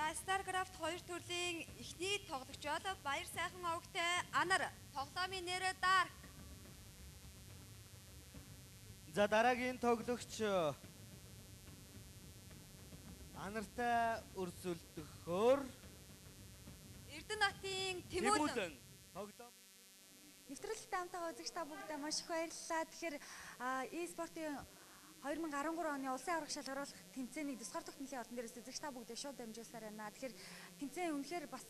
StarCraft 2 төрлийн эхний тоглогчид Баяр сайхан овогтой Анар, тоглоомын нэр Dark. За дараагийн тоглогч Анартай өрсөлдөхөөр Эрдэнэтийн Тэмүүлэн. Тоглоом Нэвтрүүлэгт хамтаа үзэгч та бүгдээ маш их баярлалаа. Тэгэхээр e-спортын 2013 оны улсын аврах шалгаруулах тэмцээнийг тусгаар тогтнолын ордон дээрээс үзэгч та бүгдээ шууд дамжуулсаар байна. Тэгэхээр тэмцээн үнэхээр бас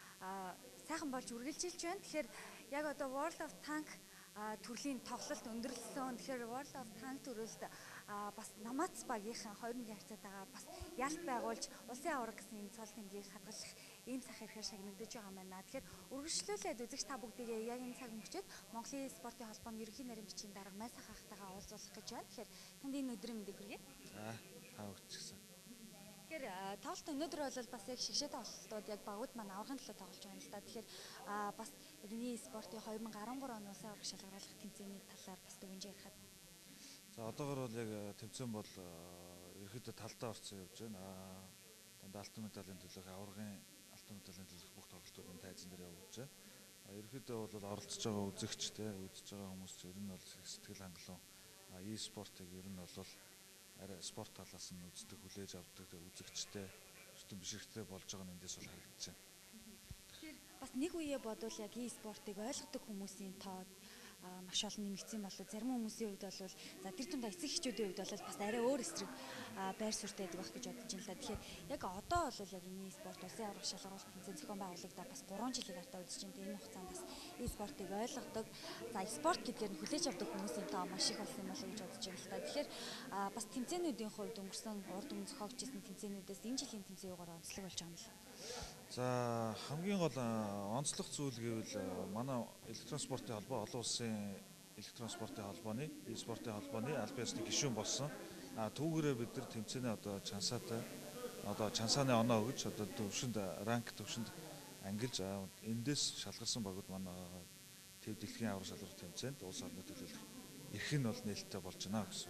сайхан болж үргэлжилж байна. Тэгэхээр яг одоо World of Tank төрлийн тоглолт өндөрлсөн. Тэгэхээр World of Tank төрөлд бас Намац багийнхан 2001 харьцаатайгаа бас ялт байгуулж улсын авраг гэсэн энэ цол тэмдгийг хадгалах ийм сах ихээр шагнагдаж байгаа юм байна. Тэгэхээр үргэлжлүүлээд үзэгч та бүгдээ яг энэ цаг мөчид Монголын спортын холбооны ерөнхий нарийн бичгийн дарга Майсан хаахтайгаа уулзуулах гэж байна. Тэгэхээр танд энэ өдрийн мэндийг хүргэе. таа өгчихсэн. Тэгэхээр тоглолт өнөөдөр бол бас яг шигшээ тоглолтууд яг багууд маань аврагын төлөө тоглож байгаа юм л да. Тэгэхээр бас яг энэ спортын 2013 оны улсын аврах шалгаруулах тэмцээний талаар бас дүгнж ярихад. За одоогор бол яг тэмцээн бол ерөөхдөө талдаа орцсон явж байна. Дандаа алтан медалийн төлөөх аврагын алтан медалийн төлөөх бүх тоглолтууд энэ тайзан дээр явуулж байна. Ерөөхдөө бол оролцож байгаа үзэгч үзэж байгаа хүмүүс ер нь бол сэтгэл хангалуун e-спортыг ер нь бол арай спорт талаас нь үздэг, хүлээж авдаг үзэгчтэй ертөнц бишрэгтэй болж байгаа нь эндээс бол харагдаж байна. Тэгэхээр бас нэг үеэ бодвол яг e-спортыг ойлгодог хүмүүсийн тоо маш олон нэмэгдсэн болов. Зарим хүмүүсийн хувьд бол за тэр тундаа эцэг эхчүүдийн хувьд бол бас арай өөр эсрэг байр суурьтай байдаг байх гэж бодож байна л да. Тэгэхээр яг одоо бол яг энэ e-спорт улсын аврах шалгаруулах тэмцээн зохион байгуулагдаад бас 3 жилийн артаа үзэж байна. Энэ хугацаанд бас e-спортыг ойлгодог. За спорт гэдгээр нь хүлээж авдаг хүмүүсийн тоо маш их болсон юм болов гэж бодож байна л да. Тэгэхээр бас тэмцээнүүдийн хувьд өнгөрсөн урд өмнө зохиогдчихсэн тэмцээнүүдээс энэ жилийн тэмцээн юугаар онцлог болж байгаа юм л. За хамгийн гол онцлог зүйл гэвэл манай электрон спортын холбоо олон улсын электрон спортын холбооны e-спортын холбооны аль биесны гишүүн болсон. Түүгээрээ бид нар тэмцээнээ одоо чансаатай одоо чансааны оноо өгч одоо төвшөнд ранк төвшөнд ангилж эндээс шалгарсан багууд манай төв дэлхийн аврах шалгаруулах тэмцээнд улс орны төлөөлөх эрх нь бол нээлттэй болж байна гэсэн.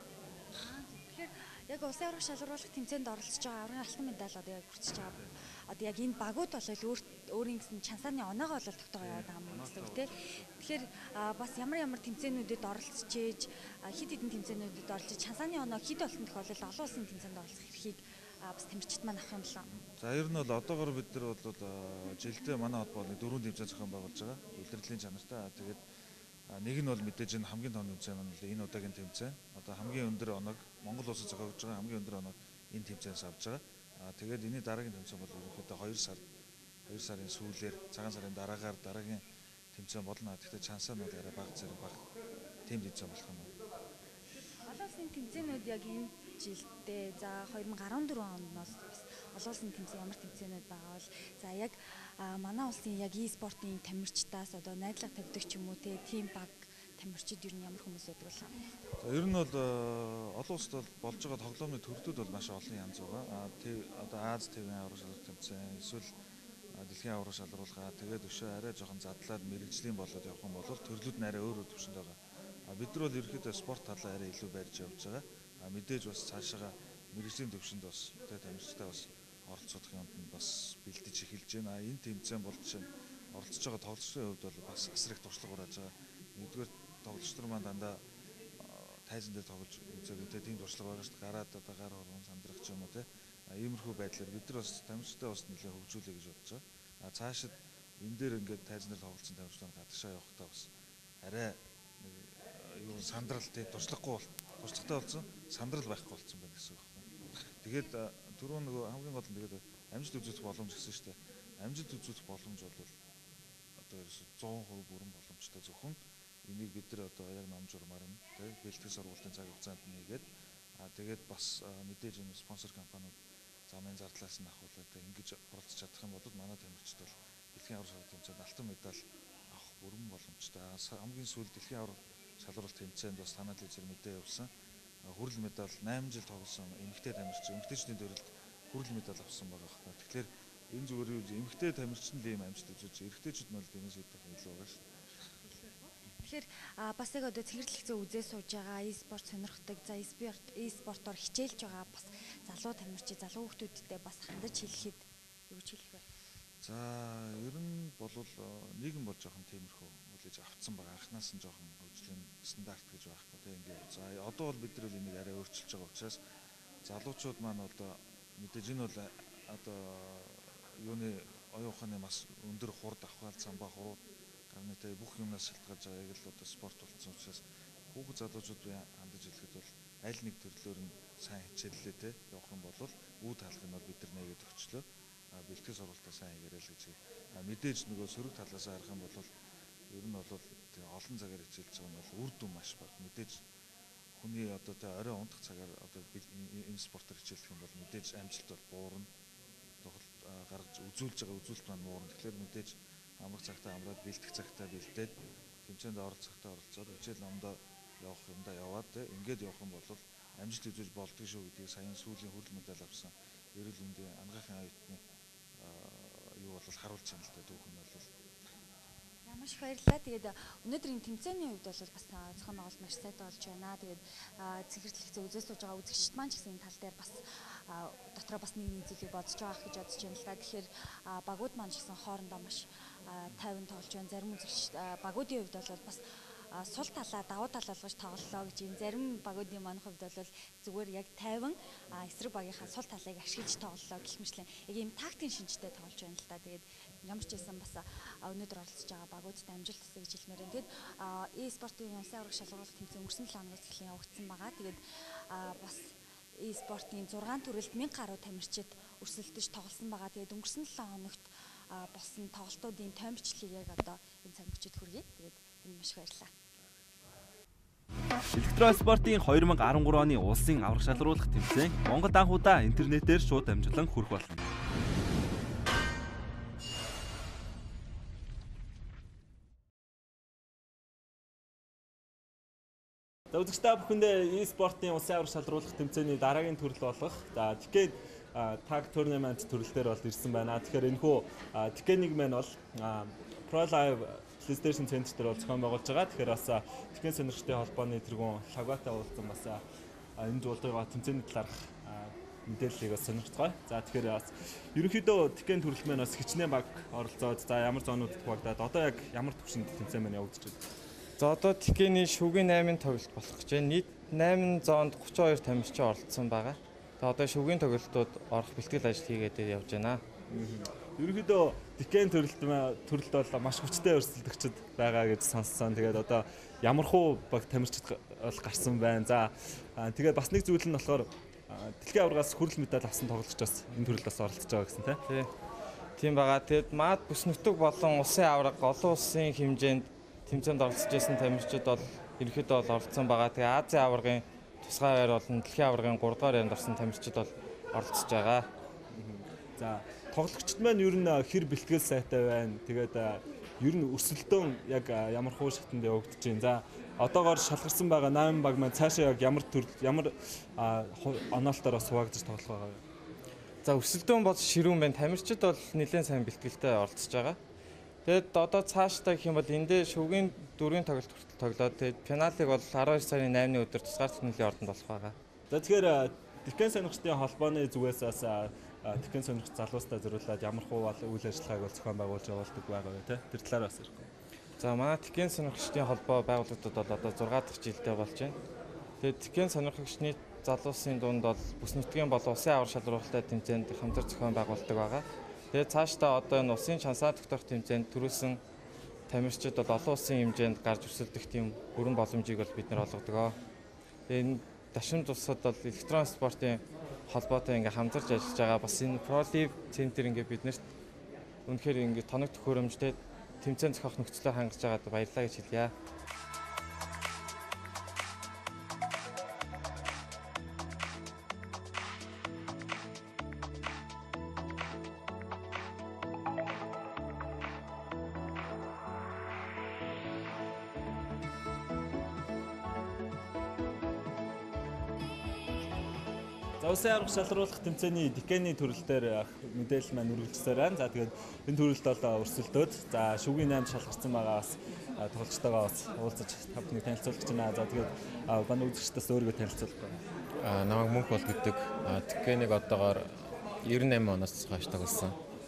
Тэгэхээр яг улсын аврах шалгаруулах тэмцээнд оролцож байгаа аврагын алтан медаль одоо яг хүрчихэж байгаа. Одоо яг энэ багууд бол өөрийн гэсэн чансааны оноогоо бол тогтоогоо яваад байгаа юм гэсэн үг тийм. Тэгэхээр бас ямар тэмцээнүүдэд оролцож ээж хэд хэдэн тэмцээнүүдэд оролцож чансааны оноо хэд болтон тохиолдолд олон улсын тэмцээнд оролцох эрхийг бас тамирчид маань авах юм болоо. За ер нь бол одоогор бид нар бол жилдээ манай холбооны 4 тэмцээн зохион байгуулж байгаа. Улирлын чанартай. Тэгээд нэг нь бол мэдээж энэ хамгийн том тэмцээн маань энэ удаагийн тэмцээн. Одоо хамгийн өндөр оног Монгол улсад зохиогдож байгаа хамгийн өндөр оног энэ тэмцээнээс авж байгаа. Тэгээд энэ дараагийн тэмцээн бол ерөнхийдөө 2 сарын сүүлээр цагаан сарын дараагаар дараагийн тэмцээн болно. Гэхдээ чансаа нь бол арай бага зэрэг бага тийм тэмцээн болох юм байна. Олон улсын тэмцээнүүд яг энэ жилдээ за 2014 оноос бас олон улсын тэмцээн ямар тэмцээнүүд байгаа бол за яг манай улсын яг e-спортын тамирчдаас одоо найдлага тавьдаг ч юм уу тийм баг тамирчид ер нь ямар хүмүүс байдаг вэ? За ер нь бол олон улсад болж байгаа тоглоомны төрлүүд бол маш олон янз байгаа. Одоо Аз ТV-ийн аврах шалгаруулах тэмцээн эсвэл дэлхийн аврах шалгаруулах тэгээд өшөө арай жоохон задлаад мэрэгжлийн болоод явах юм бол төрлүүд нь арай өөр төвшөнд байгаа. Бид нар бол ерөөхдөө спорт талаа арай илүү барьж явж байгаа. Мэдээж бас цаашаа мэрэгжлийн төвшөнд бас тамирчтай бас оролцох юмд нь бас бэлдэж эхэлж байна. Энэ тэмцээн бол жишээ нь оролцож байгаа тоглогчдын хувьд бол бас асар их туршлага хурааж байгаа. Нэгдүгээр тоглогч нар маань дандаа тайзан дээр тоглож үзээгүй тийм туршлага байгаа шүү дээ. Гараад одоо гар хорвон сандрах ч юм уу иймэрхүү байдлаар бид нар бас тамирчтай бас нэлээд хөгжүүлэе гэж бодож байгаа. Цаашид энэ дээр ингээд тайзан дээр тоглолцсон тамирчдаа гадагшаа явахдаа бас арай юу сандрал туршлагатай болсон сандрал байхгүй болсон байна гэсэн үг байна. Тэгээд түрүү нөгөө хамгийн гол нь тэгээд амжилт үзүүлэх боломж гэсэн шүү дээ. Амжилт үзүүлэх боломж бол одоо ерөөсө 100% бүрэн боломжтой зөвхөн энийг бид нар одоо яг ном журмаар нь бэлтгэл сургуулийн цаг хугацаанд нэгээд тэгээд бас мэдээж энэ спонсор компаниуд замын зардлаас нь авахулаад ингэж оролцож чадах юм бол манай тамирчид бол дэлхийн аврах шалгаруулах тэмцээнд алтан медаль авах бүрэн боломжтой. Хамгийн сүүлд дэлхийн аврах шалгаруулах тэмцээнд бас танаад л зэрэг мэдээ явуулсан. Хүрэл медаль 8 жил тоглосон эмэгтэй тамирчин эмэгтэйчдийн төрөлд хүрэл медаль авсан байгаа хэрэг. Тэгэхээр энэ зүгээр юу эмэгтэй тамирчин л ийм амжилт үзүүлж эрэгтэйчүүд нь бол тиймээс үүдэх илүү байгаа шүү дээ. Тэгэхээр бас яг одоо цэгцэрлэг зөө үзээ сууж байгаа e-спорт сонирхдаг за e-спортоор хичээлж байгаа бас залуу тамирчид залуу хүүхдүүдтэй бас хандаж хэлэхэд юу гэж хэлэх вэ? За ер нь бол нийгэм бол жоохон тиймэрхүү үлээж авцсан байгаа. Анхнаас нь жоохон хөгжлийн стандарт гэж байхгүй тийм ингээд. За одоо бол бид нар энийг арай өөрчилж байгаа учраас залуучууд маань одоо мэдээж энэ бол одоо юуны оюун ухааны маш өндөр хурд авахал самбаа хурууд гарны тэ бүх юмнаас шалтгаалж байгаа яг л одоо спорт болсон учраас хүүхэд залуучууд хандаж хэлэхэд бол аль нэг төрлөөр нь сайн хичээллээ те явах юм бол үе таалгыг нь бол бид нар нэгээд өгчлөө. Бэлтгэл сургалтаа сайн хийгээрэй л гэж. Мэдээж нөгөө сөрөг талаас харах юм бол ер нь бол олон цагаар хичээлж байгаа нь бол үр дүн маш бага. Мэдээж хүний одоо тэ орой унтах цагаар одоо энэ спортоор хичээлэх юм бол мэдээж амжилт бол буурна. Тоглолт гаргаж үзүүлж байгаа үзүүлэлт маань буурна. Тэгэхээр мэдээж амрах цагтаа амраад бэлтгэх цагтаа бэлдээд тэмцээнд оролцохтаа оролцоод хичээл номдоо явах юмдаа яваад тэ ингээд явах юм бол амжилт үзүүлж болдго шүү гэдгийг саяхан сүүлийн хүрэл медаль авсан эрүүл мэндийн ангаахын оюутны юу бол харуулж байна л да түүх нь бол. Маш их баярлалаа. Тэгээд өнөөдрийн тэмцээний хувьд бол бас зохион байгуулалт маш сайтай болж байна. Тэгээд цэнхэртлэгцээ үзэж сууж байгаа үзэгчд маань ч гэсэн энэ тал дээр бас дотроо бас нэг зүйлийг бодож байгаа гэж бодож байна л да. Тэгэхээр багууд маань ч гэсэн хоорондоо маш тайван тоглож байна. Зарим үзэгч багуудын хувьд бол бас сул талаа давуу тал болгож тоглолоо гэж юм. Зарим багуудын манайх хувьд бол зүгээр яг тайван эсрэг багийнхаа сул талыг ашиглаж тоглолоо гэх мэтлэн яг ийм тактикийн шинжтэй тоглож байна л да. Тэгээд ямар ч байсан бас өнөөдөр оролцож байгаа багуудтай амжилт хүсье гэж хэлмээр байна. Тэгээд e-спортын улсын аврах шалгуулалт тэмцээн өнгөрсөн 7 хоногоос эхлэн явагдсан байгаа. Тэгээд бас e-спортын 6 төрөлд 1000 гаруй тамирчид өрсөлдөж тоглосон байгаа. Тэгээд өнгөрсөн 7 хоногт болсон тоглолтуудын томьёолчлыг яг одоо энэ тамирчид хүргэе. Тэгээд энэ маш баярлалаа. Электрон спортын 2013 оны улсын аврах шалгаруулах тэмцээн Монгол анхудаа интернетээр шууд дамжуулан хүрэх болно. За үзэгч та бүхэндээ e-спортын улсын аврах шалгаруулах тэмцээний дараагийн төрөл болох Decade Tag Tournament төрөл дээр бол ирсэн байна. Тэгэхээр энэхүү Decade-ийг маань бол Pro Live PlayStation Center дээр бол зохион байгуулж байгаа. Тэгэхээр бас Decade сонирхчдын холбооны тэргүүн логотой уулзсан бас энэ жуулдгаа тэмцээний талаарх мэдээллийг бас сонирхцгаая. За тэгэхээр бас ерөнхийдөө Decade төрөл маань бас хичнээн баг оролцоод за ямар зоонуудад багтаад одоо яг ямар төвшөнд тэмцээн маань явагдаж байна. За одоо Decade-ний шүгэний 8 тоглолт болох гэж байна. Нийт 8 зоонд 32 тамирчин оролцсон байгаа. Тэгээ одоо шүгэний тоглолтууд орох бэлтгэл ажил хийгээд явж байна. Ерөнхийдөө Decade төрөлд бол маш хүчтэй өрсөлдөгчд байгаа гэж сонссон. Тэгээд одоо ямархуу баг тамирчид бол гарсан байна. За тэгээд бас нэг зүйл нь болохоор дэлхийн аваргаас хүрэл медаль авсан тоглогчдоос энэ төрөлд бас оролцож байгаа гэсэн тийм байгаа. Тэгээд маад бүс нутаг болон улсын аварга олон улсын хэмжээнд тэмцээнд оролцож байсан тамирчид бол ерөнхийдөө бол оролцсон байгаа. Тэгээ Азийн аваргын тусгай байр болон дэлхийн аваргын 3 дугаар байранд орсон тамирчид бол оролцож байгаа. За тоглогчд маань ер нь хэр бэлтгэл сайтай байна. Тэгээд ер нь өрсөлдөөн яг ямар хуу шатанд явагдаж байна. За одоогоор шалгарсан байгаа 8 баг маань цаашаа яг ямар оноолтоор суваагдаж тоглох байгаа вэ? За өрсөлдөөн бол ширүүн байна. Тамирчид бол нэлээд сайн бэлтгэлтэй оролцож байгаа. Тэгээд одоо цаашдаа гэх юм бол эндээ шүгэний 4-ийн тоглолт хүртэл тоглоод тэгээд финалыг бол 12 сарын 8-ны өдөр тусгаар төгнөлийн ордонд болох байгаа. За тэгэхээр Decade сонирхчдын холбооны зүгээс бас Decade сонирхч залуустай зориулаад ямар хуу үйл ажиллагааг бол зохион байгуулж явуулдаг байгаа вэ те? Тэр талаар бас ярих. За манай Decade сонирхчдын холбоо байгуулагдаад бол одоо 6 дахь жилдээ болж байна. Тэгээд Decade сонирхогчны залуусын дунд бол бүс нутгийн болон улсын аврах шалгаруулалттай тэмцээнд хамтар зохион байгуулдаг байгаа. Тэгээд цаашдаа одоо энэ улсын шансаа тогтоох тэмцээнд төрүүлсэн тамирчид бол олон улсын хэмжээнд гарч өрсөлдөх тийм бүрэн боломжийг бол бид нар олгодог. Тэгээд энэ дашин тусад бол электрон спортын холбоотой ингээ хамтарч ажиллаж байгаа. Бас энэ Pro Live Center ингээ биднэрт үнэхээр ингээ тоног төхөөрөмжтэй тэмцээн зохиох нөхцөлөөр хангаж байгаад баярлалаа гэж хэлье. За улсын аврах шалгаруулах тэмцээний Decade-ний төрөл дээр мэдээлэл маань үргэлжлүүлсээр байна. За тэгээд энэ төрөлд бол өрсөлдөөд за шүгэний 8 шалгарсан байгаа бас тоглогчтойгоо бас уулзаж та бүхнийг танилцуулж байна. За тэгээд манай үзэгчдээс өөрийгөө танилцуулах байна. Намайг Мөнх бол гэдэг. Decade-ийг одоогоор 98 оноос хойш тоглосон.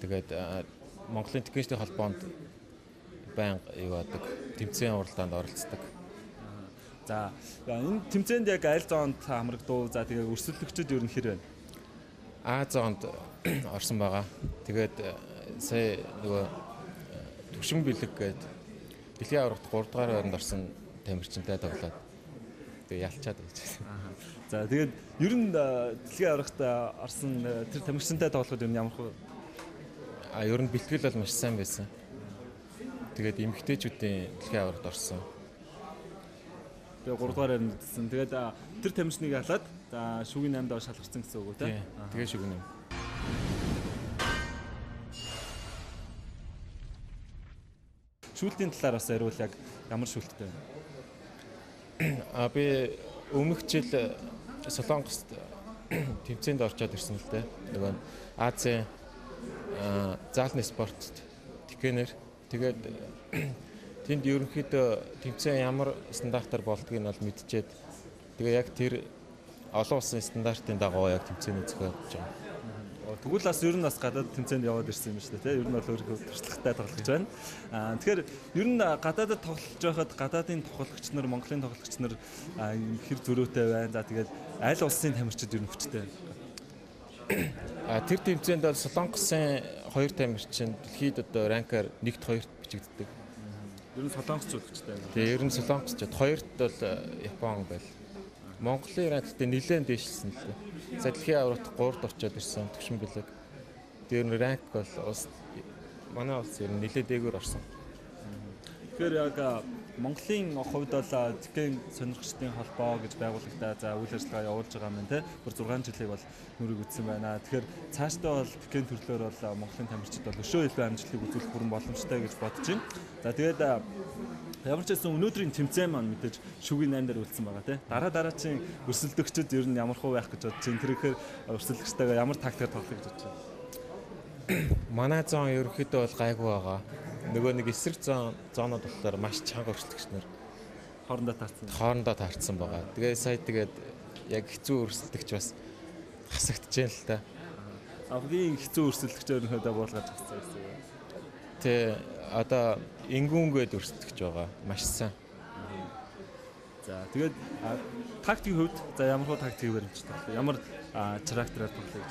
Тэгээд Монголын техникчдийн холбоонд байнга юу адаг тэмцээн уралдаанд оролцдог. За энэ тэмцээнд яг аль зоонд хамрагдав? За тэгээ өрсөлдөгчд ер нь хэр байна? А зоонд орсон байгаа. Тэгээд сая нөгөө төвшин бэлэг гээд дэлхийн аврагт 3 дугаар байранд орсон тамирчинтай тоглоод тэгээ ялчаад байж байна. За тэгээд ер нь дэлхийн аврагт орсон тэр тамирчинтай тоглоход ер нь ямар хөө? Ер нь бэлтгэл бол маш сайн байсан. Тэгээд эмэгтэйчүүдийн дэлхийн аврагт орсон. Тэгээ 3 дугаар байранд гэсэн. Тэгээд тэр тамирчныг халаад за шүгийн 8-д шалгарсан гэсэн үг үү те? Тэгээ шүгийн 8. Шүүлтийн талаар бас яриул яг ямар шүүлттэй байна? Би өмнөх жил Солонгост тэмцээнд орчоод ирсэн л дээ. Нөгөө Азийн заалны спортт тикэнэр тэгээд тэнд ерөнхийдөө тэмцээн ямар стандартаар болдгийг нь бол мэдчихэд тэгээ яг тэр олон улсын стандартын дагуу яг тэмцээний зохиолж байгаа. Тэгвэл бас ер нь бас гадаад тэмцээнд яваад ирсэн юм шүү дээ, тийм. Ер нь бол өөрийнхөө туршлагатай тоглож байна. Тэгэхээр ер нь гадаадд тоглож байхад гадаадын тоглогч нар, Монголын тоглогч нар хэр зөрүүтэй байна. За тэгээд аль улсын тамирчид ер нь хүчтэй байна. Тэр тэмцээнд бол Солонгосын 2 тамирчин дэлхийд одоо ранкаар 1-т 2-т бичигддэг. Ер нь солонгосчууд хүчтэй байна. Тэгээ ер нь солонгосчууд 2-т бол Япон байл. Монголын ранктай нэлээд дээшилсэн л дээ. Сая дэлхийн аврагт 3-д орчоод ирсэн төвшин бэлэг. Тэр нь ранк бол манай улс ер нь нэлээд дээгүүр орсон. Тэгэхээр яг Монголын хувьд бол Тикэн сонирхчдын холбоо гэж байгууллагатай за үйл ажиллагаа явуулж байгаа юм те. Бүр 6 жилийг бол нүрийг үтсэн байна. Тэгэхээр цаашдаа бол Тикэн төрлөөр бол Монголын тамирчид бол өшөө илүү амжилтыг үзүүлэх бүрэн боломжтой гэж бодож байна. За тэгээд ямар ч байсан өнөөдрийн тэмцээн маань мэдээж шүгийн 8 дээр үлдсэн байгаа тий. Дараачийн өрсөлдөгчд ер нь ямар хуу байх гэж бодож байна. Тэгэхээр өрсөлдөгчтэйгээ ямар тактикаар тоглох гэж бодож байна. Манай зон ерөнхийдөө бол гайгүй байгаа. Нөгөө нэг эсрэг зоонууд болохоор маш чанга өрсөлдөгч нар хоорондоо таарсан байгаа. Тэгээ сая тэгээд яг хэцүү өрсөлдөгч бас хасагдчихээн л та. Хамгийн хэцүү өрсөлдөгч өөрийнхөө буулгаж авсан гэсэн үг. Тэ одоо ингүүнгээд өрсөлдөгч байгаа. Маш сайн. За тэгээд тактикийн хувьд за ямар хөө тактикийг баримттай. Ямар характераар тоглох гэж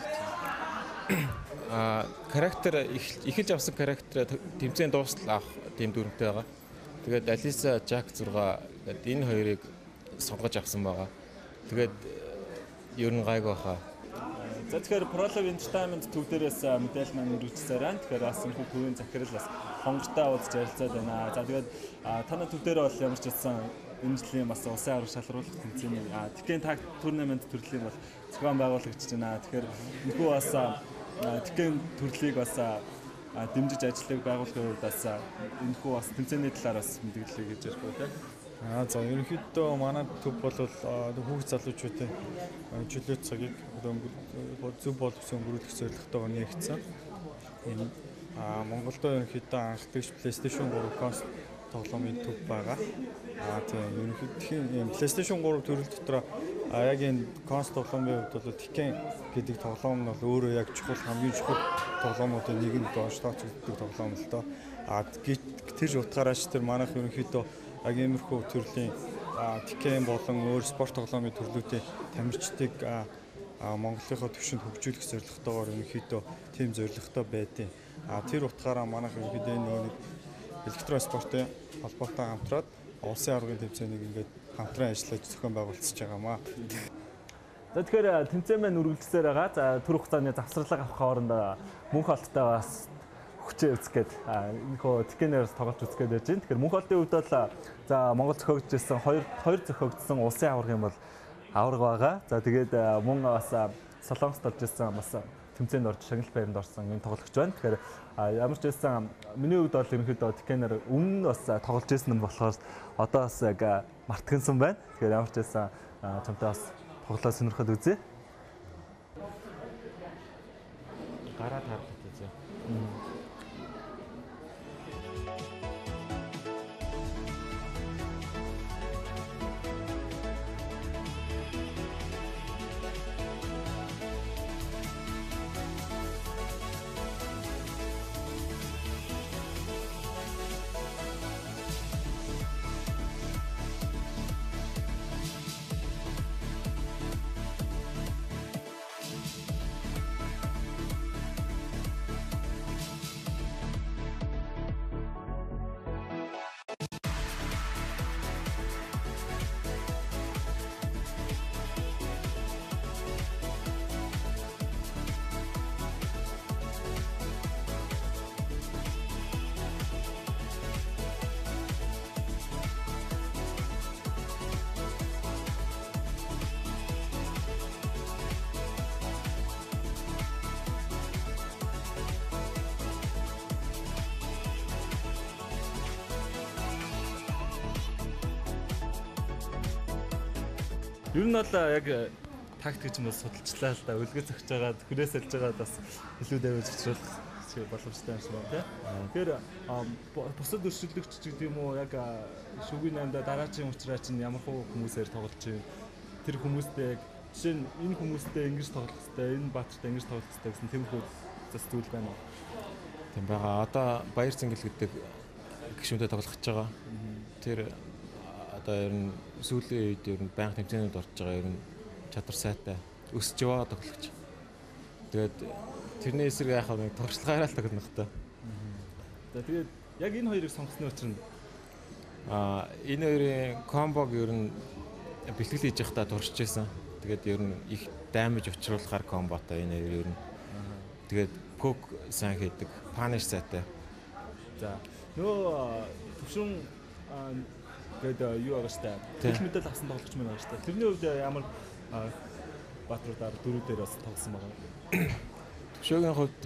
байна. Характер эхэлж авсан характераа тэмцээн дуустал авах тийм дүрмтэй байгаа. Тэгээд Алиса Жак 6 гэдэг энэ хоёрыг сонгож авсан байгаа. Тэгээд ер нь гайгүй хаа. За тэгэхээр Prolog Entertainment төв дээрээс мэдээлэл маань үргэлжлүүлсээр байна. Тэгэхээр бас энэ хүүгийн захирал бас хонгортой уулзч ярилцаад байна. За тэгээд танай төв дээр бол ямар ч хэлсэн энэ жилийн бас улсын авраг шалруулах тэмцээний Тикэн таг турнамент төрлийн бол зохион байгуулагч байна. Тэгэхээр энэхүү бас Тикэн төрлийг бас дэмжиж ажиллах байгууллагын хувьд бас энэхүү бас тэмцээний талаар бас мэдээлэл гэж ярих уу те. За ерөнхийдөө манай төв бол хүүхд залуучуудын чөлөө цагийг зөв боловсон өнгөрүүлэх зорилготойгоор нэгдсэн. Энэ Монголд ерөнхийдөө анх тэгш PlayStation 3 консол тоглоомын төв байгаа. Тийм ерөнхийдөө PlayStation 3 төрөл дотор яг энэ консол тоглоомын хувьд бол Тикэн гэдэг тоглоом нь бол өөрөө яг чухал хамгийн чухал тоглоомуудын нэг нь доошлооч гэдэг тоглоом л доо. Тэр утгаараас тэр манайх ерөнхийдөө яг иймэрхүү төрлийн Тикэн болон өөр спорт тоглоомын төрлүүдийн тамирчдыг Монголынхоо төвшөнд хөгжүүлэх зорилготойгоор ерөнхийдөө тийм зорилготой байдیں۔ Тэр утгаараа манайх ерөнхийдөө энэ нэг электрон спортын холбоотой хамтраад улсын аврагын тэмцээнийг ингээд хамтран ажиллаж зохион байгуулж байгаамаа. За тэгэхээр тэмцээн маань үргэлжлэлээр байгаа. За түр хугацааны завсралга авах хооронд мөнх олттой бас хүчээ үзгээд энэхүү Тикэнээс тоглож үзгээд байж байна. Тэгэхээр мөнх олтын хувьд бол за Монгол зохиогдсон хоёр зохиогдсон улсын аварга юм бол аварга байгаа. За тэгээд мөн бас Солонгост орж ирсэн бас тэмцээнд орж шагнал байранд орсон энэ тоглогч байна. Тэгэхээр ямар ч байсан миний хувьд бол ерөнхийдөө Тикэнээр өмнө нь бас тоглож ирсэн юм болохоор одоо бас яг мартагнсан байна. Тэгэхээр ямар ч байсан чамтай бас тоглоо сонирхоод үзье. Гараа таарах үзье. Ер нь бол яг тактик ч юм уу судалчлаа л да. Үлгэр зогсож байгаа, хүрээ сэлж байгаа бас илүү давж очруулах боломжтой юм шиг байна тий. Тэгэхээр бусад өршөлтөгч ч гэдэг юм уу яг шүгэн 8-да дараачийн уучраа чинь ямар хүмүүсээр тоглож чинь тэр хүмүүстэй жишээ нь энэ хүмүүстэй ингэж тоглох хэрэгтэй, энэ баатартай ингэж тоглох хэрэгтэй гэсэн тиймэрхүү зүйл байна уу? Тийм байгаа. Одоо Баяр Цэнгэл гэдэг гишүүнтэй тоглох гэж байгаа. Тэр одоо ер нь сүүлийн үед ер нь байнга тэмцээнүүд орж байгаа ер нь чадвар сайтай өсөж яваа тоглогч. Тэгээд тэрний эсрэг яхаа нэг туршлагаараа л тоглох та. За тэгээд яг энэ хоёрыг сонгосны учир нь энэ хоёрын комбог ер нь бэлтгэл хийж явахдаа туршиж байсан. Тэгээд ер нь их даймаж учруулахаар комботоо энэ хоёр ер нь. Тэгээд пок сайн хийдэг, паниш сайтай. За нөгөө төвшин тэгээд юу байгаа штэ. Их мэдэл авсан тоглогч мэн байгаа штэ. Тэрний хувьд ямар баатруудаар дөрүүдээр бас тоглосон байгаа. Төвшөөгийн хувьд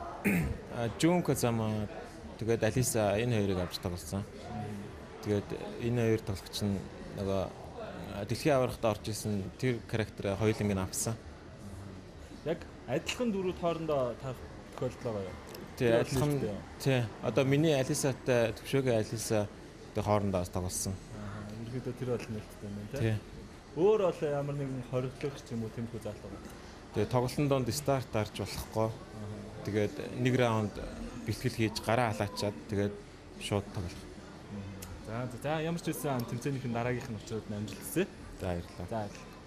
Жунка зама тэгээд Алиса энэ хоёрыг авч тоглосон. Тэгээд энэ хоёр тоглогч нь нөгөө дэлхийн аваргад орж исэн тэр характераа хоёуланг нь авсан. Яг адилхан дөрүүд хоорондоо тохиолдол байгаа юу? Тий, адилхан. Тий. Одоо миний Алисатай төвшөөгийн Алиса тэг хоорондоо тоглосон. Ерөнхийдөө тэр бол нэлттэй юм байна тий. Өөр бол ямар нэгэн хоригдлогч юм уу тэмхүү заалт байгаа. Тэгээ тоглолтын донд старт дарж болохгүй. Тэгээд нэг раунд бэлтгэл хийж гараа халаачаад тэгээд шууд тоглох. За ямар ч үсэн тэмцээнийхэн дараагийнх нь очиод амжилт хүсье. За баярлалаа.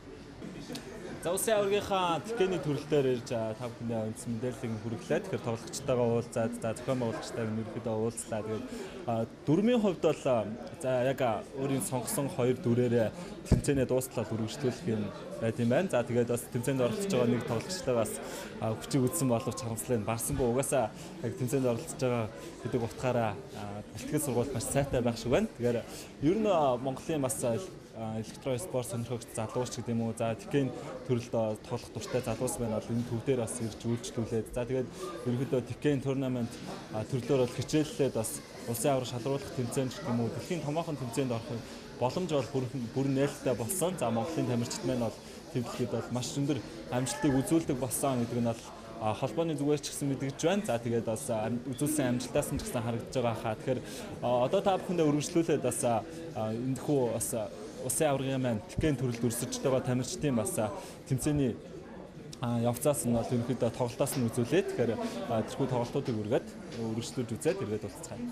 За улсын аваргынхаа тикэний төрөл дээр ирж та бүхэндээ үндсэн мэдээллийг хүргэлээ. Тэгэхээр тоглогчтойгоо уулзаад зохион байгуулагчтай ерөнхийдөө уулзлаа. Тэгээд дөрмийн хувьд бол за яг өөрийн сонгосон 2 дүрээрээ тэмцээнээ дуустал үргэлжлүүлэх юм байт юм байна. За тэгээд бас тэмцээнд оролцож байгаа нэг тоглогчтой бас хүчийг үзсэн боловч харамслаа барсангүй угаасаа яг тэмцээнд оролцож байгаа гэдэг утгаараа бэлтгэл сургалт маш сайтай байх шиг байна. Тэгэхээр ер нь Монголын бас электрон спорт сонирхогч залууч гэдэг юм уу. За тикийн төрөлд тоглох дуртай залуус байна бол энэ төв дээр бас ирж үйлчлүүлээд. За тэгээд ерөнхийдөө тикийн турнамент төрлөөр бол хичээллээд бас улсын авраг шалруулах тэмцээнд гэх юм уу. Дэлхийн томоохон тэмцээнд орох боломж бол бүр нээлттэй болсон. За Монголын тамирчид маань бол төвлөлд бол маш өндөр амжилтыг үзүүлдэг болсон гэдэг нь бол холбооны зүгээр ч гэсэн мэдгэж байна. За тэгээд бас үзүүлсэн амжилтаас нь ч гэсэн харагдаж байгаа хаа. Тэгэхээр одоо та бүхэндээ үргэлжлүүлээд бас энэхүү бас улсын аваргын маань тикийн төрөлд өрсөж байгаа тамирчдын бас тэмцээний явцаас нь бол ерөнхийдөө тоглолтоос нь үзүүлээд тэгэхээр тэрхүү тоглолтуудыг үргээд үргэлжлүүлж үзээд иргэд уулзцгаая.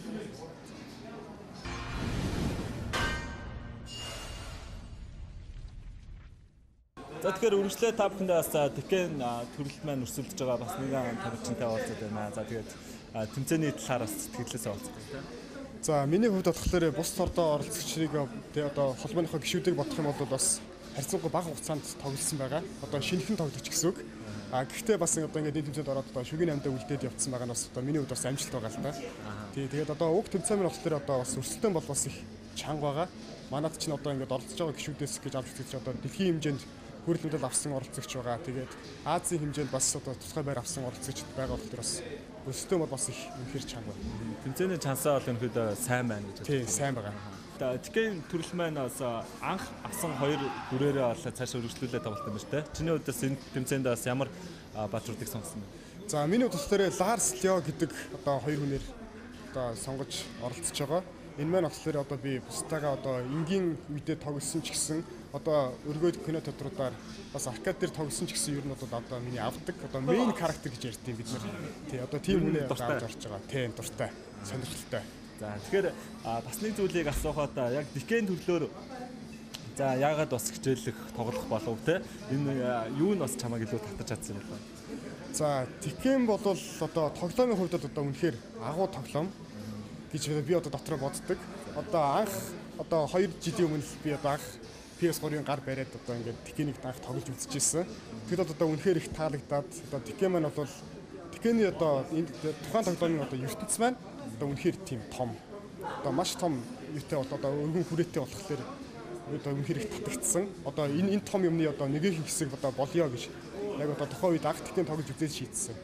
За тэгэхээр үргэлжлээ та бүхэндээ бас тикийн төрөлд маань өрсөлдөж байгаа бас нэгэн тамирчинтай уулзаад байна. За тэгээд тэмцээний талаар бас сэтгэлээсээ уулзъя. За миний хувьд болохоор бус тордоо оролцогчдыг одоо холбооныхоо гишүүдийг бодох юм бол бас харьцангуй бага хугацаанд тоглосон байгаа. Одоо шинэхэн тоглогч гэсэн үг. Гэхдээ бас одоо ингээд энэ тэмцээнд ороод одоо шүгэн 8-д үлдээд явцсан байгаа нь бас одоо миний хувьд бас амжилт байгаа л та. Тий, тэгээд одоо уг тэмцээн болохоор одоо бас өрсөлдөөн бол бас их чанга байгаа. Манайд ч н одоо ингээд оролцож байгаа гишүүдээс гэж авч үзэж одоо дэлхийн хэмжээнд хүрэл мэдэл авсан оролцогч байгаа. Тэгээд Азийн хэмжээнд бас одоо тусгай байр авсан оролцогчд байгаа болохоор бас өсөлтөө бол бас их үнэхэр чанга байна. Тэмцээний чансаа бол өнөөдөр сайн байна гэж байна. Тийм, сайн байгаа. Тикийн төрөл маань бас анх авсан 2 дүрээрээ бол цаашаа үргэлжлүүлээд тоглолт юм байна шүү дээ. Чиний хувьд бас энэ тэмцээнд бас ямар баатруудыг сонгосон бэ? За миний хувьд болохоор Ларс Лео гэдэг одоо 2 хүнээр одоо сонгож оролцож байгаа. Энэ маань болохоор одоо би бусдаагаа одоо энгийн үедээ тоглосон ч гэсэн одоо өргөд кино театруудаар бас аркад дээр тоглосон ч гэсэн ер нь одоо миний авдаг одоо мейн характер гэж ярьдیں۔ Бид нэр тий одоо тийм хүнээ авч орж байгаа. Тийм дуртай, сонирхолтой. За тэгэхээр бас нэг зүйлийг асуухад яг дикэн төрлөөр за яагаад бас хичээллэх тоглох болов те энэ юу нь бас чамайг илүү татаж чадсан юм бэ? За дикэн бол одоо тоглоомын хувьд одоо үнэхээр агуу тоглоом гэж би одоо дотроо боддог. Одоо анх одоо 2 жилийн өмнө би одоо анх PS3-ын гар бариад одоо ингээд тикэнийг анх тоглож үзчихсэн. Тэгэд одоо үнэхээр их таалагдаад одоо тикэ маань бол тикэний одоо энэ тухайн тоглоомын одоо ертөнц маань одоо үнэхээр тийм том. Одоо маш том юутай одоо өргөн хүрээтэй болохоор одоо үнэхээр их татагдсан. Одоо энэ том юмны одоо нэгэн хэсэг одоо болёо гэж яг одоо тухайн үед анх тикэн тоглож үзээд шийдсэн.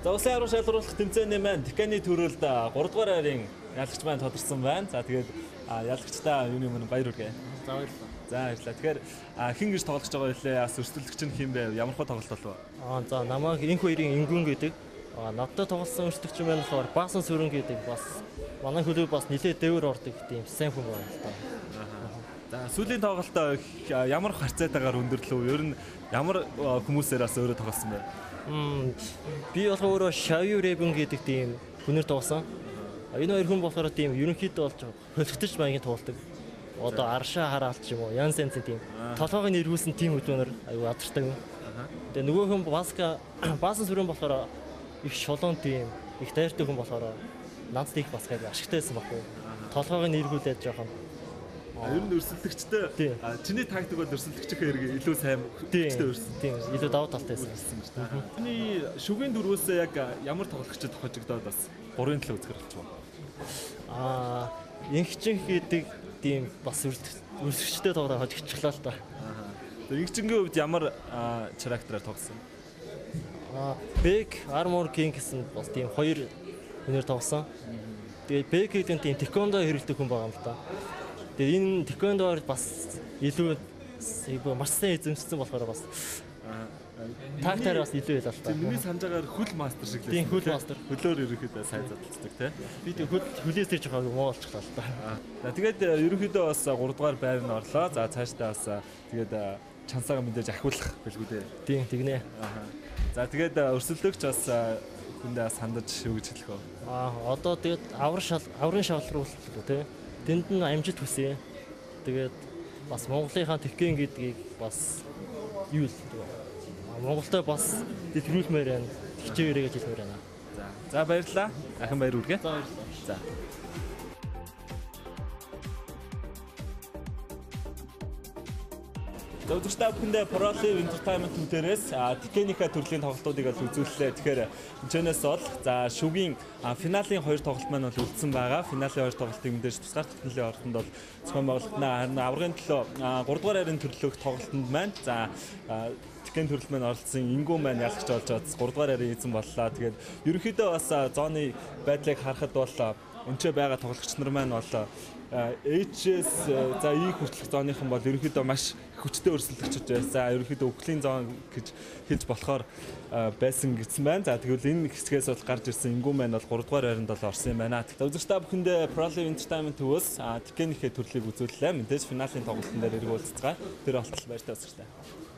За улсын авраг шалгаруулах тэмцээний маань Тикэний төрөлд 3 дугаар хайрын ялагч маань тодорсон байна. За тэгээд ялагчдаа юуны өмнө баяр хүргэе. За баярлалаа. За баярлалаа. Тэгэхээр хэн гэж тоглож байгаа вэ? Бас өрсөлдөгч нь хэн бэ? Ямар хөө тоглолт болов? За намайг энх хоёрын ингүн гэдэг. Надтай тоглосон өрсөлдөгч маань болохоор Баасан Сүрэн гэдэг бас манай хөлөв бас нэлээд дэвэр ордог тийм сайн хүн байна л та. За сүүлийн тоглолтоо ямар харьцаатайгаар өндөрлөв? Ер нь ямар хүмүүсээр бас өөрөө тоглосон бэ? Би болохоор Шавью Рэбэн гэдэг тийм хүнээр тоглосон. Энэ хоёр хүн болохоор тийм ерөнхийдөө болж хөлөгтөж маягийн тоглолдог. Одоо Аршаа хараалт ч юм уу, Ян Сенцэн тийм толгойг нэрвүүлсэн тийм хөдөлгөөнөр аюу адартай. Тэгээ нөгөө хүн Баасан Сүрэн болохоор их шолон тийм их дайртай хүн болохоор нанц их бас гайг ашигтайсэн баггүй. Толгойг нэрвүүлээд жоохон ер нь өрсөлдөгчтэй чиний тактик бол өрсөлдөгчийнхээ хэрэг илүү сайн хөдөлгөөнтэй өрсөн. Тийм илүү давуу талтайсэн. Чиний шүгээн дөрвөөсөө яг ямар тоглогчид хожигдоод бас 3-ын төлөө үзгэр болчих вэ? Инхчин гэдэг тийм бас өрсөлдөгчтэй тоглоо хожигдчихлаа л та. Инхчингийн хувьд ямар характераар тоглосон? Бэг Armor King гэсэн бас тийм хоёр хүнээр тоглосон. Тэгээд Бэг гэдэг тийм тэквондо хэрэглэдэг хүн байгаа юм л та. Тэгээд энэ тэквондоор бас илүү маш сайн эзэмшсэн болохоор бас тактаар бас илүү байлаа л та. Миний санаж байгаагаар хөл мастер шиг л. Тийм хөл мастер. Хөлөөр ерөөхдөө сайн задлцдаг тий. Би тийм хөлөөс тэр жоохон муу болчихлоо л та. За тэгээд ерөөхдөө бас 3 дугаар байранд орлоо. За цаашдаа бас тэгээд чансаагаа мэдээж ахиулах бэлгүй дээ. Тийм тэгнэ. За тэгээд өрсөлдөгч бас хүндээ сандаж юу гэж хэлэх вэ? Одоо тэгээд аврын шалгаруулалт тий. Тэнд нь амжилт хүсье. Тэгээд бас Монголынхаа Тикэн гэдгийг бас юу л Монголтой бас дэлгэрүүлмээр байна. Хичээгээрээ гэж хэлмээр байна. За баярлалаа. Ахин баяр хүргэе. За баярлалаа. За. Зөвхөн бүхэндээ ProLive Entertainment төвлөрөөс Тикэнийхээ төрлийн тоглолтуудыг л үзүүллээ. Тэгэхээр энэчнээс бол за шүгийн финалийн 2 тоглолт маань бол үлдсэн байгаа. Финалийн 2 тоглолтыг мэдээж тусгаар техникийн ордонд бол зохион байгуулалтнаа харин аврагын төлөө 3 дугаар хайрын төрлөх тоглолтод маань за Тикэн төрөл маань оролцсон ингүү маань ялагч болж байгаа 3 дугаар хайрын эзэн боллоо. Тэгээд ерөнхийдөө бас зооны байдлыг харахад бол өнчөө байгаа тоглогч нар маань бол HS за E хүртэлх зооныхан бол ерөнхийдөө маш хүчтэй өрсөлдөгчөж байсан. За ерөнхийдөө өвклийн зоон гэж хэлж болохоор байсан гэсэн байна. За тэгвэл энэ хэсгээс бол гарч ирсэн ингүү маань бол 3 дугаар байранд бол орсон юм байна. Үзэгчдээ бүхэндээ ProLive Entertainment төвөөс Тикэнийхээ төрлийг үзүүллээ. Мэдээж финалийн тоглолтын дээр эргүү уулзцгаа. Тэр болтол баяртай үзэгчдээ.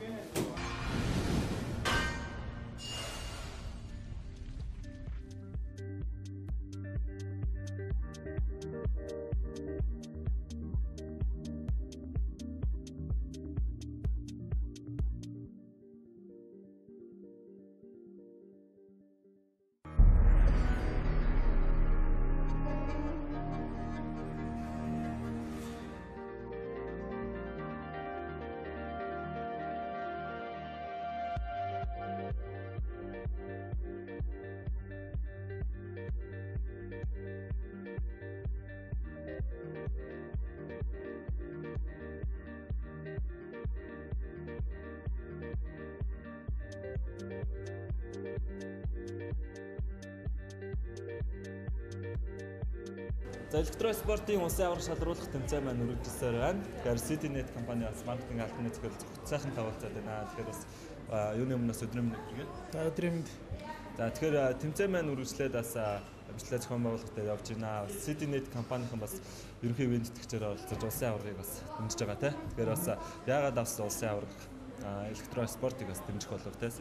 За Electrosport-ийн улсын авраг шалгаруулах тэмцээн маань үргэлжилсээр байна. Тэгэхээр CityNet компани бас маркетинг албаны зөвлөл сайхан тавуулцаад байна. Тэгэхээр бас юуны өмнөөс өдрийн өмнө гэх юм. За өдрийн өмнө. За тэгэхээр тэмцээн маань үргэлжлээд бас бичлэг зохион байгуулалтад явж байна. CityNet компанийн бас ерөнхий ивент тэтгэгчээр оролцож улсын аврагыг бас дэмжиж байгаа те. Тэгэхээр бас яагаад бас улсын авраг Electrosport-ыг бас дэмжих болов те.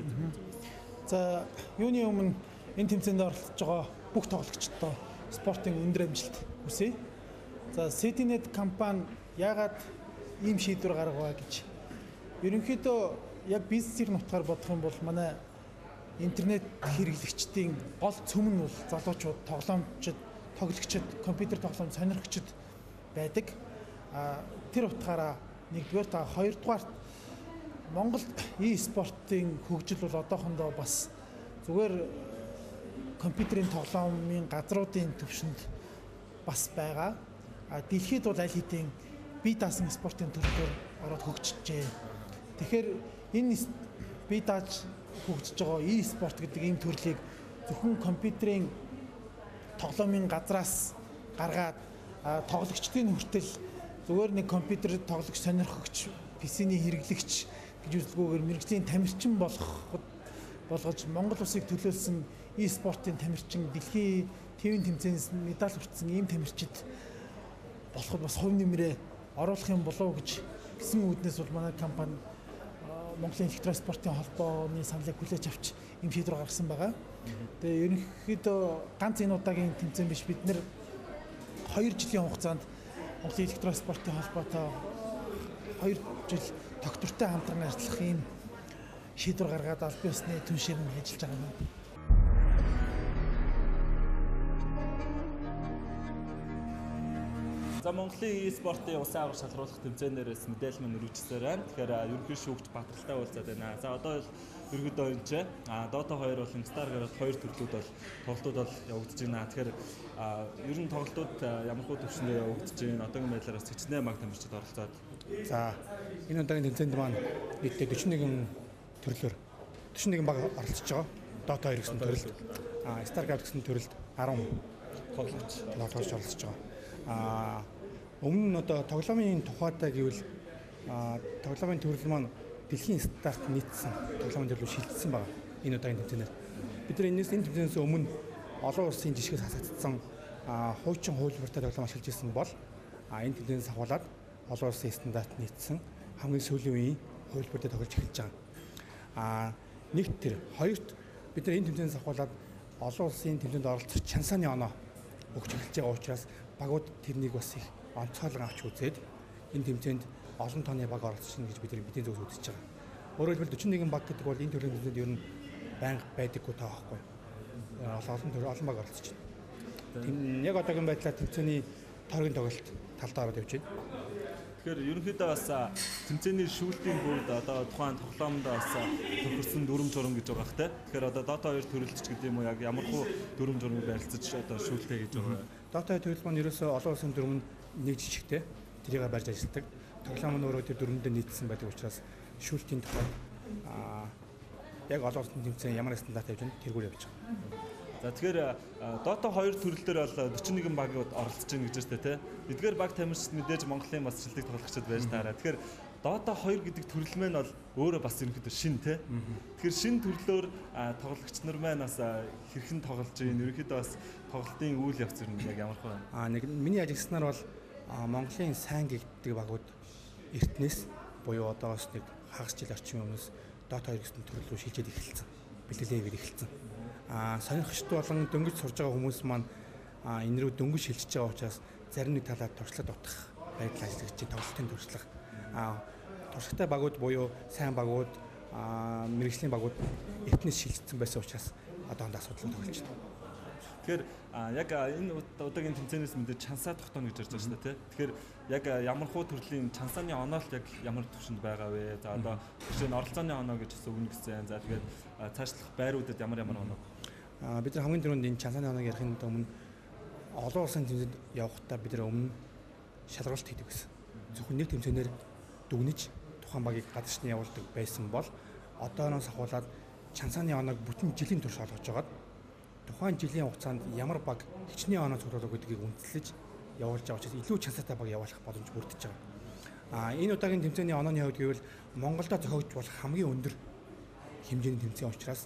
За юуны өмнө энэ тэмцээнд оролцож байгаа бүх тоглогчдоо спортын өндөр амжилт хүсье. За CityNet компани яагаад ийм шийдвэр гаргаваа гэж. Ерөнхийдөө яг бизнесийн нутгаар бодох юм бол манай интернет хэрэглэгчдийн гол цөм нь бол залуучууд, тоглоомчид, тоглогчид, компьютер тоглоом сонирхогчид байдаг. Тэр утгаараа нэгдүгээр та хоёрдугаар Монгол e-спортын хөгжил бол одоохондоо бас зүгээр компьютерийн тоглоомын газруудын төвшөнд бас байгаа. Дэлхийд бол аль хэдийн бие даасан спортын төрлөөр ороод хөгжижээ. Тэгэхээр энэ бие дааж хөгжиж байгаа e-спорт гэдэг ийм төрлийг зөвхөн компьютерийн тоглоомын газраас гаргаад тоглогчдын хүртэл зүгээр нэг компьютер тоглогч сонирхогч, PC-ний хэрэглэгч гэж үзэлгүйгээр мэрэгжлийн тамирчин болгож Монгол улсыг төлөөлсөн e-спортын тамирчин, дэлхийн ТV-ийн тэмцээнээс медаль хүртсэн ийм тамирчид болоход бас хувь нэмрээ оруулах юм болов уу гэсэн үүднээс бол манай компани Монголын электоспортын холбооны саналыг хүлээж авч ийм шийдвэр гаргасан байгаа. Тэгээ ерөнхийдөө ганц энэ удаагийн тэмцээн биш, бид нэр 2 жилийн хугацаанд Монголын электоспортын холбоотой 2 жил доктортой хамтран ажиллах ийм шийдвэр гаргаад аль биесны түншээр нь ажиллаж байгаа юм. За Монголын e-спортын улсын аврах шалруулах тэмцээнээрээс мэдээлэл мань өргөжсөөр байна. Тэгэхээр ерөнхий шүүгч Батралтай уулзаад байна. За одоо ерөнхийдөө энэ ч Dota 2 болон Star гараад 2 төрлүүд бол тоглолтууд бол явагдаж байна. Тэгэхээр ер нь тоглолтууд ямар хөө төвшөндөө явагдаж байна. Одоогийн байдлаар бас хичнээн баг тамирчид оролцоод. За энэ удаагийн тэмцээнд маань нийтдээ 41 төрлөөр 41 баг оролцож байгаа. Dota 2 гэсэн төрөлд, Star гэсэн төрөлд 10 тоглогч оролцож байгаа. Өмнө нь одоо тоглоомын тухайтай гэвэл тоглоомын төрөл маань дэлхийн стандарт нийцсэн тоглоомын төрлөөр шилжсэн байна. Энэ удаагийн тэмцээнээр бид нар энэ тэмцээнээс өмнө олон улсын жишгээс хасагдсан хуучин хуулбартай тоглоом ашиглаж ирсэн бол энэ тэмцээнээс ахуулаад олон улсын стандарт нийцсэн хамгийн сүүлийн үеийн хуулбартай тоглож эхэлж байгаа. Нэгт тэр хоёрт бид нар энэ тэмцээнээс ахуулаад олон улсын тэмцээнд оролцох чансааны оноо өгч эхэлж байгаа учраас багууд тэрнийг бас их онцгойлон авч үзээд энэ тэмцээнд олон тооны баг оролцсон гэж бидний зөвс үзэж байгаа. Өөрөөр хэлбэл 41 баг гэдэг бол энэ төрлийн тэмцээнд ер нь байнга байдаггүй таа байхгүй. Олон баг оролцож байна. Яг одоогийн байдлаар тэмцээний торгийн тоглолт талдаа ороод явж байна. Тэгэхээр ерөнхийдөө бас тэмцээний шүүлтийн бүрд одоо тухайн тоглоомд бас тохирсон дүрм журам гэж байгаа хэ. Тэгэхээр одоо Dota 2 төрөлч гэдэг юм уу, яг ямар хөө дүрм журмыг барилцаж одоо шүүлтээ гэж байгаа. Dota 2 төрөл маань ерөөсөө олон улсын дүрмэнд нэг жижигтэй тэрийг барьж ажилладаг. Тоглоом нь өөрөө тэр дүрмэндээ нийцсэн байдаг учраас шүүлтийн тухайд яг олон улсын тэмцээн ямар стандарт явж байна тэргүүр явж байгаа. За тэгэхээр Dota 2 төрлөөр бол 41 баг оролцож байна гэж байна те. Эдгээр баг тамирчид мэдээж Монголын бас шилдэг тоглогчид байж таараа. Тэгэхээр Dota 2 гэдэг төрөл маань бол өөрөө бас ерөнхийдөө шин те. Тэгэхээр шин төрлөөр тоглогч нар маань бас хэрхэн тоглож байна. Ерөнхийдөө бас тоглолтын үйл явц нь яг ямар хөө байна. Нэг миний ажигласнаар бол Монголын сайн гэгддэг багууд Эртнээс буюу одоос нэг хагас жил орчим өмнөөс Dota 2 гэсэн төрөл рүү шилжээд эхэлсэн. Бэлтгэлээ хийгээд эхэлсэн. Сонирхогчд болон дөнгөж сурж байгаа хүмүүс маань энэ рүү дөнгөж шилжиж байгаа учраас зарим нэг талаар туршлага утгах байдал ажиллаж чинь тоглолтын туршлага туршлагатай багууд буюу сайн багууд мэрэгжлийн багууд Эртнээс шилжсэн байсан учраас одоонд асуудал тоглож байна. Тэгэхээр яг энэ удаагийн тэмцээнээс мэдээж чансаа тогтооно гэж ярьж байна шүү дээ. Тэгэхээр яг ямар хуу төрлийн чансааны оноолт яг ямар төвшөнд байгаа вэ? За одоо жишээ нь оролцооны оноо гэж бас өгнө гэсэн. За тэгээд цаашлах байруудад ямар оноо? Бид нар хамгийн түрүүнд энэ чансааны оноог ярихын өмнө олон улсын тэмцээнд явахдаа бид нар өмнө шалгалт хийдэг гэсэн. Зөвхөн нэг тэмцээнээр дүгнэж тухайн багийг гадагшны явуулдаг байсан бол одооноос ахуулаад чансааны оноог бүтэн жилийн турш олгож байгаад тухайн жилийн хугацаанд ямар баг хичнээн оноо цуглуулах гэдгийг үндэслэж явуулж байгаа учраас илүү чансаатай баг явуулах боломж бүрдэж байгаа. Энэ удаагийн тэмцээний онооны хувьд гэвэл Монголдо зохиогдож болох хамгийн өндөр хэмжээний тэмцээн учраас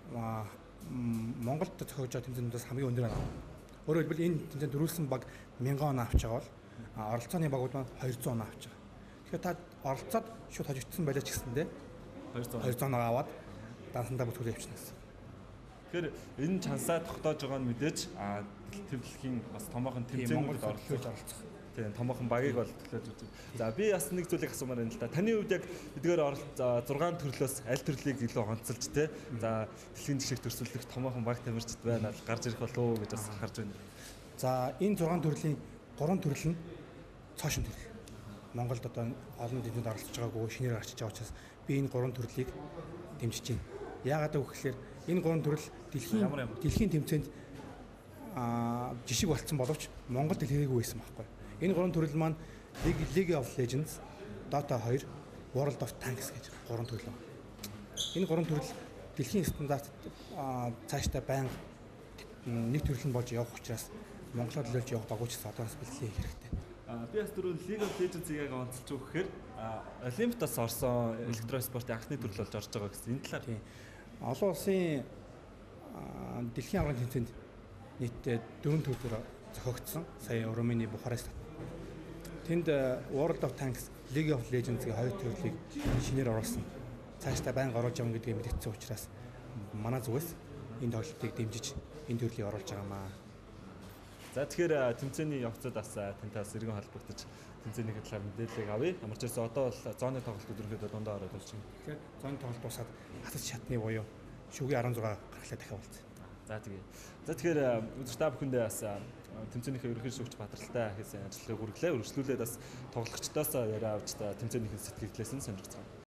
Монголд зохиогдож байгаа тэмцээнүүдээс хамгийн өндөр оноо. Өөрөөр хэлбэл энэ тэмцээнд дөрүүлсэн баг 1000 оноо авч байгаа бол оролцооны багууд маань 200 оноо авч байгаа. Тэгэхээр та оролцоод шууд хожигдсон байлаа ч гэсэндээ 200 оноо аваад дансандаа бүтгэл явчихна гэсэн. Тэгэхээр энэ чансаа тогтоож байгаа нь мэдээж төвлөхийн бас томоохон тэмцээнүүдэд оролцох. Тийм томоохон багийг бол төлөөж үзье. За би бас нэг зүйлийг асуумаар байна л да. Таны хувьд яг эдгээр 6 төрлөөс аль төрлийг илүү онцолж те. За дэлхийн жишээг төрсөлдөх томоохон баг тамирчид байна. Гарч ирэх болов уу гэж бас харж байна. За энэ 6 төрлийн 3 төрөл нь цоошин төрөл. Монголд одоо олон тэмцээнд оролцож байгаагүй шинээр гарчиж байгаа учраас би энэ 3 төрлийг дэмжиж байна. Яагаад гэвэл энэ 3 төрөл дэлхийн тэмцээнд жишг болцсон боловч Монголд хэлгээгүй байсан байхгүй. Энэ 3 төрөл маань League of Legends, Dota 2, World of Tanks гэж 3 төрөл байна. Энэ 3 төрөл дэлхийн стандарт цаашдаа байнга нэг төрөл нь болж явах учраас Монголоор төлөөлж явах багууч гэсэн одоос бэлтгэл хийх хэрэгтэй. Би бас түрүү League of Legends-ийг яг онцолж өгөхээр Олимпиадаас орсон электроспортын анхны төрөл болж орж байгаа гэсэн энэ талаар. Олон улсын дэлхийн аврагын тэмцээнд нийтдээ 4 төрлөөр зохиогдсон. Сая Румыны Бухарест. Тэнд World of Tanks, League of Legends-ийн хоёр төрлийг шинээр оруулсан. Цаашдаа байнга оруулж явна гэдгийг мэдгдсэн учраас манай зүгээс энэ тоглолтыг дэмжиж энэ төрлийг оруулж байгаамаа. За тэгэхээр тэмцээний явцад бас танаас иргэн холбогдож тэмцээний талаар мэдээлэл авъя. Ямар ч байсан одоо бол зооны тоглолт өдрөхдөө дундаа ороод болж байна. Тэгэхээр зооны тоглолт дуусаад хасаж шатны буюу шүгээн 16 гаргалаа дахиад болцсон. За тэгэхээр үзэгч та бүхэндээ бас тэмцээнийхээ ерөнхий шүүгч бадралтай хийсэн ажлыг хүргэлээ. Үргэлжлүүлээд бас тоглогчдоос яриа авч тэмцээнийхээ сэтгэлдлээс нь сонирхцгаая.